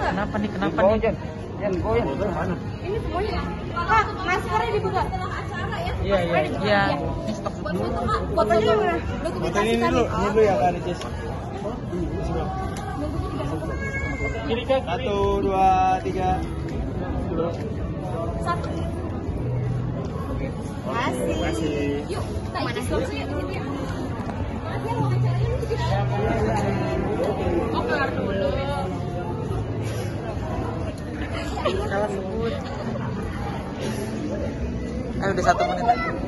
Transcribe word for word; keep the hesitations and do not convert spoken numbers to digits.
Kenapa nih? Kenapa Goyan, nih? Jan. Jan, goyan. Ini semuanya. Kak, maskernya dibuka. Iya, iya. Iya. Ini stok Buat foto, Kak. Fotonya mana? Foto ini dulu, ini dulu ya Kak Ricis. Kiri Kak. Satu, dua, tiga. Satu. Kasih. Kasih. Yuk, kita mana sih? Makasih yang wawancaranya. Oh, keluar dulu. Salah sebut. Ayo udah satu menit lagi.